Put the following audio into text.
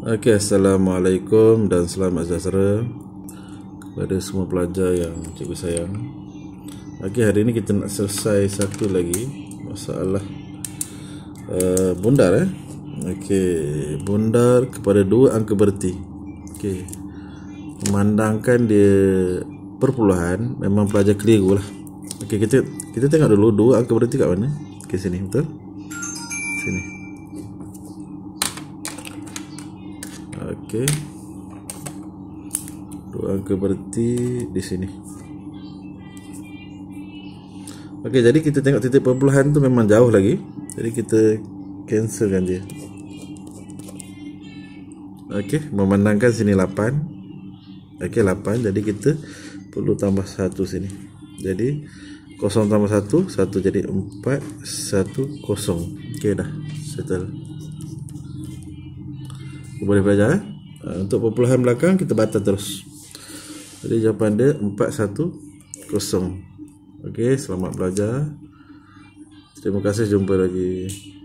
Okey, Assalamualaikum dan selamat sejahtera kepada semua pelajar yang cikgu sayang. Okey, hari ini kita nak selesai satu lagi masalah bundar. Okey, bundar kepada dua angka berti. Okey, memandangkan dia perpuluhan, memang pelajar keliru lah. Okey, kita tengok dulu dua angka berti kat mana. Okey, sini betul? Sini. Okey, dua angka berti di sini. Okey, jadi kita tengok titik perpuluhan tu memang jauh lagi, jadi kita cancelkan dia. Okey, memandangkan sini 8. Okey, 8, jadi kita perlu tambah 1 sini. Jadi 0 tambah 1, 1 jadi 4, 1, 0. Okey dah, settle. Boleh belajar. Untuk perpuluhan belakang kita batal terus. Jadi jawapan dia 410. Okey, selamat belajar. Terima kasih, jumpa lagi.